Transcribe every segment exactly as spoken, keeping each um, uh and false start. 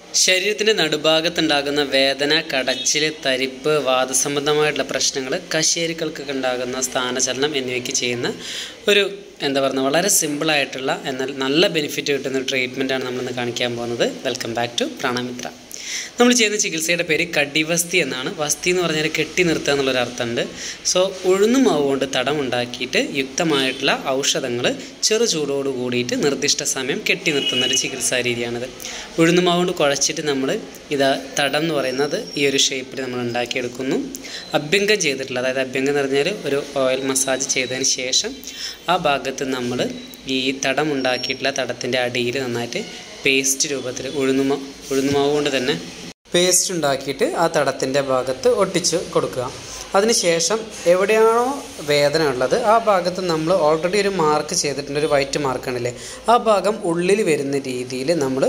ശരീരത്തിൻ്റെ നടുഭാഗത്തുണ്ടാകുന്ന വേദന, കടച്ചിൽ, തരിപ്പ്, വാദസംബന്ധമായിട്ടുള്ള പ്രശ്നങ്ങൾ, കശേരുക്കൾക്കൊക്കെ ഉണ്ടാകുന്ന സ്ഥാനചലനം എന്നിവയ്ക്ക് ചെയ്യുന്ന ഒരു എന്താ പറയുക വളരെ സിമ്പിളായിട്ടുള്ള എന്നാൽ നല്ല ബെനിഫിറ്റ് കിട്ടുന്ന ഒരു ട്രീറ്റ്മെൻറ്റാണ് നമ്മളിന്ന് കാണിക്കാൻ പോകുന്നത്. Welcome back to Pranamitra. നമ്മൾ ചെയ്യുന്ന ചികിത്സയുടെ പേര് കടിവസ്തി എന്നാണ്. വസ്തി എന്ന് പറഞ്ഞാൽ കെട്ടി നിർത്തുക എന്നുള്ളൊരു അർത്ഥമുണ്ട്. സോ ഉഴുന്നുമാവ് കൊണ്ട് തടം ഉണ്ടാക്കിയിട്ട് യുക്തമായിട്ടുള്ള ഔഷധങ്ങൾ ചെറു ചൂടോട് കൂടിയിട്ട് നിർദ്ദിഷ്ട സമയം കെട്ടി നിർത്തുന്ന ഒരു ചികിത്സാ രീതിയാണിത്. ഉഴുന്നുമാവ് കൊണ്ട് കുഴച്ചിട്ട് നമ്മൾ ഇതാ തടം എന്ന് പറയുന്നത് ഈ ഒരു ഷേപ്പിൽ നമ്മൾ ഉണ്ടാക്കിയെടുക്കുന്നു. അഭ്യംഗം ചെയ്തിട്ടുള്ള, അതായത് അഭ്യംഗം എന്ന് പറഞ്ഞാൽ ഒരു ഓയിൽ മസാജ് ചെയ്തതിന് ശേഷം ആ ഭാഗത്ത് നമ്മൾ ഈ തടം ഉണ്ടാക്കിയിട്ടുള്ള തടത്തിൻ്റെ അടിയിൽ നന്നായിട്ട് പേസ്റ്റ് രൂപത്തിൽ ഉഴുന്നുമാ ഉഴുന്നുമാവ് കൊണ്ട് തന്നെ പേസ്റ്റ് ഉണ്ടാക്കിയിട്ട് ആ തടത്തിൻ്റെ ഭാഗത്ത് ഒട്ടിച്ച് കൊടുക്കുക. അതിനുശേഷം എവിടെയാണോ വേദന ഉള്ളത് ആ ഭാഗത്ത് നമ്മൾ ഓൾറെഡി ഒരു മാർക്ക് ചെയ്തിട്ടുണ്ട്, ഒരു വൈറ്റ് മാർക്കാണല്ലേ, ആ ഭാഗം ഉള്ളിൽ വരുന്ന രീതിയിൽ നമ്മൾ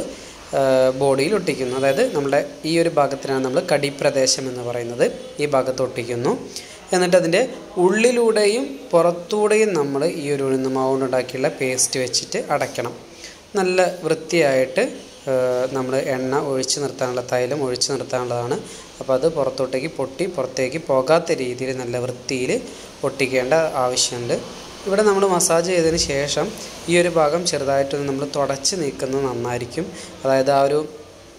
ബോഡിയിൽ ഒട്ടിക്കുന്നു. അതായത് നമ്മുടെ ഈ ഒരു ഭാഗത്തിനാണ് നമ്മൾ കടിപ്രദേശം എന്ന് പറയുന്നത്. ഈ ഭാഗത്ത് ഒട്ടിക്കുന്നു. എന്നിട്ട് അതിൻ്റെ ഉള്ളിലൂടെയും പുറത്തൂടെയും നമ്മൾ ഈ ഒരു ഉഴുന്നുമാവ് കൊണ്ടുണ്ടാക്കിയുള്ള പേസ്റ്റ് വെച്ചിട്ട് അടയ്ക്കണം. നല്ല വൃത്തിയായിട്ട് നമ്മൾ എണ്ണ ഒഴിച്ച് നിർത്താനുള്ള, തൈലം ഒഴിച്ച് നിർത്താനുള്ളതാണ്. അപ്പോൾ അത് പുറത്തോട്ടേക്ക് പൊട്ടി പുറത്തേക്ക് പോകാത്ത രീതിയിൽ നല്ല വൃത്തിയിൽ ഒട്ടിക്കേണ്ട ആവശ്യമുണ്ട്. ഇവിടെ നമ്മൾ മസാജ് ചെയ്തതിന് ശേഷം ഈ ഒരു ഭാഗം ചെറുതായിട്ടൊന്ന് നമ്മൾ തുടച്ച് നീക്കുന്നത് നന്നായിരിക്കും. അതായത് ആ ഒരു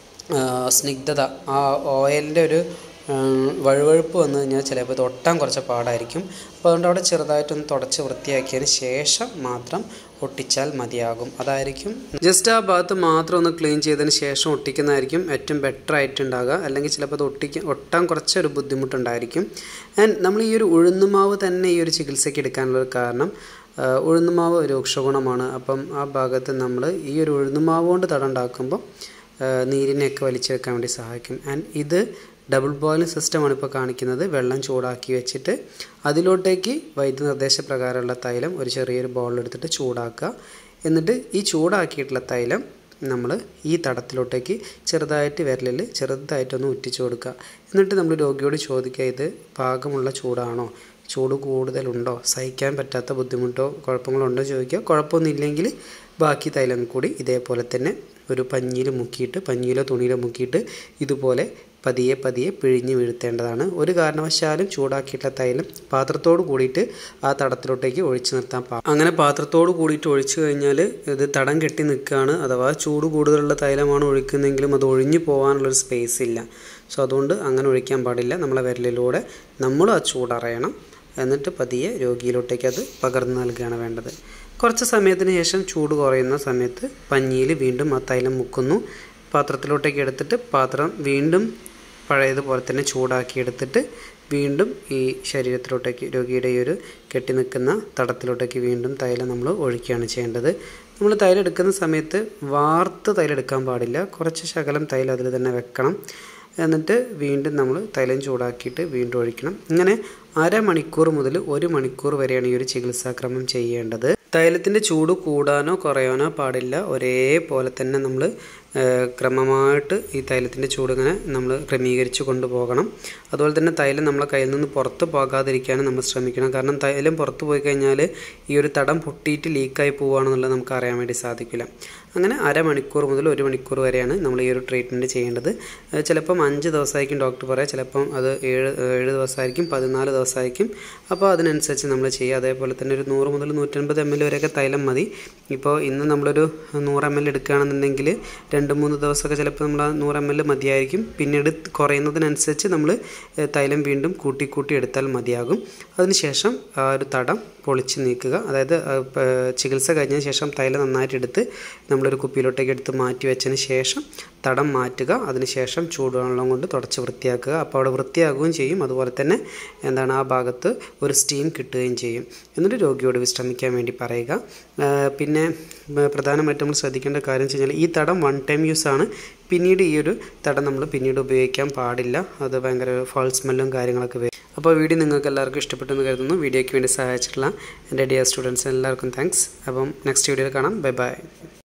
സ്നിഗ്ധത, ആ ഓയിലിൻ്റെ ഒരു വഴുവഴുപ്പ് വന്നു കഴിഞ്ഞാൽ ചിലപ്പോൾ ഇത് ഒട്ടാൻ കുറച്ച് പാടായിരിക്കും. അപ്പോൾ അതുകൊണ്ട് അവിടെ ചെറുതായിട്ടൊന്ന് തുടച്ച് വൃത്തിയാക്കിയതിന് ശേഷം മാത്രം ഒട്ടിച്ചാൽ മതിയാകും. അതായിരിക്കും ജസ്റ്റ് ആ ഭാഗത്ത് മാത്രം ഒന്ന് ക്ലീൻ ചെയ്തതിന് ശേഷം ഒട്ടിക്കുന്നതായിരിക്കും ഏറ്റവും ബെറ്റർ ആയിട്ടുണ്ടാകുക. അല്ലെങ്കിൽ ചിലപ്പോൾ അത് ഒട്ടിക്കാൻ ഒട്ടാൻ കുറച്ചൊരു ബുദ്ധിമുട്ടുണ്ടായിരിക്കും. ആൻഡ് നമ്മൾ ഈ ഒരു ഉഴുന്നുമാവ് തന്നെ ഈ ഒരു ചികിത്സയ്ക്ക് എടുക്കാനുള്ളൊരു കാരണം, ഉഴുന്നുമാവ് രൂക്ഷഗുണമാണ്. അപ്പം ആ ഭാഗത്ത് നമ്മൾ ഈ ഒരു ഉഴുന്നുമാവ് കൊണ്ട് തടം ഉണ്ടാക്കുമ്പോൾ നീരിനെയൊക്കെ വലിച്ചെടുക്കാൻ വേണ്ടി സഹായിക്കും. ആൻഡ് ഇത് ഡബിൾ ബോയിലിംഗ് സിസ്റ്റമാണ് ഇപ്പോൾ കാണിക്കുന്നത്. വെള്ളം ചൂടാക്കി വെച്ചിട്ട് അതിലോട്ടേക്ക് വൈദ്യ നിർദ്ദേശപ്രകാരമുള്ള തൈലം ഒരു ചെറിയൊരു ബൗളിലെടുത്തിട്ട് ചൂടാക്കുക. എന്നിട്ട് ഈ ചൂടാക്കിയിട്ടുള്ള തൈലം നമ്മൾ ഈ തടത്തിലോട്ടേക്ക് ചെറുതായിട്ട് വിരലിൽ ചെറുതായിട്ടൊന്ന് ഉറ്റിച്ചു കൊടുക്കുക. എന്നിട്ട് നമ്മൾ രോഗിയോട് ചോദിക്കുക, ഇത് പാകമുള്ള ചൂടാണോ, ചൂട് കൂടുതലുണ്ടോ, സഹിക്കാൻ പറ്റാത്ത ബുദ്ധിമുട്ടോ കുഴപ്പങ്ങളുണ്ടോ ചോദിക്കുക. കുഴപ്പമൊന്നുമില്ലെങ്കിൽ ബാക്കി തൈലം കൂടി ഇതേപോലെ തന്നെ ഒരു പഞ്ഞിയിൽ മുക്കിയിട്ട്, പഞ്ഞിയിലോ തുണിയിലോ മുക്കിയിട്ട് ഇതുപോലെ പതിയെ പതിയെ പിഴിഞ്ഞ് വീഴ്ത്തേണ്ടതാണ്. ഒരു കാരണവശാലും ചൂടാക്കിയിട്ടുള്ള തൈലം പാത്രത്തോട് കൂടിയിട്ട് ആ തടത്തിലോട്ടേക്ക് ഒഴിച്ചു നിർത്താൻ പാടില്ല. അങ്ങനെ പാത്രത്തോട് കൂടിയിട്ട് ഒഴിച്ചു കഴിഞ്ഞാൽ ഇത് തടം കെട്ടി നിൽക്കുകയാണ്. അഥവാ ചൂട് കൂടുതലുള്ള തൈലമാണ് ഒഴിക്കുന്നതെങ്കിലും അത് ഒഴിഞ്ഞു പോകാനുള്ളൊരു സ്പേസ് ഇല്ല. സോ അതുകൊണ്ട് അങ്ങനെ ഒഴിക്കാൻ പാടില്ല. നമ്മളെ വിരലിലൂടെ നമ്മൾ ആ ചൂടറിയണം. എന്നിട്ട് പതിയെ രോഗിയിലോട്ടേക്ക് അത് പകർന്നു നൽകുകയാണ് വേണ്ടത്. കുറച്ച് സമയത്തിന് ശേഷം ചൂട് കുറയുന്ന സമയത്ത് പഞ്ഞിയിൽ വീണ്ടും ആ തൈലം മുക്കുന്നു. പാത്രത്തിലോട്ടേക്ക് എടുത്തിട്ട് പാത്രം വീണ്ടും പഴയതുപോലെ തന്നെ ചൂടാക്കി എടുത്തിട്ട് വീണ്ടും ഈ ശരീരത്തിലോട്ടേക്ക്, രോഗിയുടെ ഈ ഒരു കെട്ടി നിൽക്കുന്ന തടത്തിലോട്ടേക്ക് വീണ്ടും തൈലം നമ്മൾ ഒഴിക്കുകയാണ് ചെയ്യേണ്ടത്. നമ്മൾ തൈലം എടുക്കുന്ന സമയത്ത് വാർത്ത് തൈലം എടുക്കാൻ പാടില്ല. കുറച്ച് ശകലം തൈലം അതിൽ തന്നെ വെക്കണം. എന്നിട്ട് വീണ്ടും നമ്മൾ തൈലം ചൂടാക്കിയിട്ട് വീണ്ടും ഒഴിക്കണം. ഇങ്ങനെ അരമണിക്കൂർ മുതൽ ഒരു മണിക്കൂർ വരെയാണ് ഈ ഒരു ചികിത്സാക്രമം ചെയ്യേണ്ടത്. തൈലത്തിൻ്റെ ചൂട് കൂടാനോ കുറയാനോ പാടില്ല. ഒരേപോലെ തന്നെ നമ്മൾ ക്രമമായിട്ട് ഈ തൈലത്തിൻ്റെ ചൂട് ഇങ്ങനെ നമ്മൾ ക്രമീകരിച്ച് കൊണ്ടുപോകണം. അതുപോലെ തന്നെ തൈലം നമ്മളെ കയ്യിൽ നിന്ന് പുറത്ത് പോകാതിരിക്കാനും നമ്മൾ ശ്രമിക്കണം. കാരണം തൈലം പുറത്ത് പോയി കഴിഞ്ഞാൽ ഈ ഒരു തടം പൊട്ടിയിട്ട് ലീക്കായി പോവുകയാണെന്നുള്ളത് നമുക്ക് അറിയാൻ വേണ്ടി സാധിക്കില്ല. അങ്ങനെ അരമണിക്കൂർ മുതൽ ഒരു മണിക്കൂർ വരെയാണ് നമ്മൾ ഈ ഒരു ട്രീറ്റ്മെൻറ്റ് ചെയ്യേണ്ടത്. ചിലപ്പം അഞ്ച് ദിവസമായിരിക്കും ഡോക്ടർ പറയാം, ചിലപ്പം അത് ഏഴ് ഏഴ് ദിവസമായിരിക്കും, പതിനാല് ദിവസമായിരിക്കും. അപ്പോൾ അതിനനുസരിച്ച് നമ്മൾ ചെയ്യുക. അതേപോലെ തന്നെ ഒരു നൂറ് മുതൽ നൂറ്റൻപത് എം എൽ വരെയൊക്കെ തൈലം മതി. ഇപ്പോൾ ഇന്ന് നമ്മളൊരു നൂറ് എം എൽ എടുക്കുകയാണെന്നുണ്ടെങ്കിൽ രണ്ട് മൂന്ന് ദിവസമൊക്കെ ചിലപ്പോൾ നമ്മൾ ആ നൂറ് എം എൽ മതിയായിരിക്കും. പിന്നീട് കുറയുന്നതിനനുസരിച്ച് നമ്മൾ തൈലം വീണ്ടും കൂട്ടി കൂട്ടി എടുത്താൽ മതിയാകും. അതിനുശേഷം ആ ഒരു തടം പൊളിച്ച് നീക്കുക. അതായത് ചികിത്സ കഴിഞ്ഞതിന് ശേഷം തൈലം നന്നായിട്ട് എടുത്ത് നമ്മളൊരു കുപ്പിയിലോട്ടേക്ക് എടുത്ത് മാറ്റി വെച്ചതിന് ശേഷം തടം മാറ്റുക. അതിനുശേഷം ചൂടുവെള്ളം കൊണ്ട് തുടച്ച് വൃത്തിയാക്കുക. അപ്പോൾ അവിടെ വൃത്തിയാകുകയും ചെയ്യും. അതുപോലെ തന്നെ എന്താണ് ആ ഭാഗത്ത് ഒരു സ്റ്റീം കിട്ടുകയും ചെയ്യും. എന്നിട്ട് രോഗിയോട് വിശ്രമിക്കാൻ വേണ്ടി പറയുക. പിന്നെ പ്രധാനമായിട്ടും നമ്മൾ ശ്രദ്ധിക്കേണ്ട കാര്യം വെച്ച് കഴിഞ്ഞാൽ ഈ തടം വൺ ടൈം യൂസ് ആണ്. പിന്നീട് ഈ ഒരു തടം നമ്മൾ പിന്നീട് ഉപയോഗിക്കാൻ പാടില്ല. അത് ഭയങ്കര ഫൗൾ സ്മെല്ലും കാര്യങ്ങളൊക്കെ വരും. അപ്പോൾ വീഡിയോ നിങ്ങൾക്ക് എല്ലാവർക്കും ഇഷ്ടപ്പെട്ടെന്ന് കരുതുന്നു. വീഡിയോയ്ക്ക് വേണ്ടി സഹായിച്ചിട്ടുള്ള എൻ്റെ ഡിയർ സ്റ്റുഡൻസ് എല്ലാവർക്കും താങ്ക്സ്. അപ്പം നെക്സ്റ്റ് വീഡിയോയിൽ കാണാം. Bye by.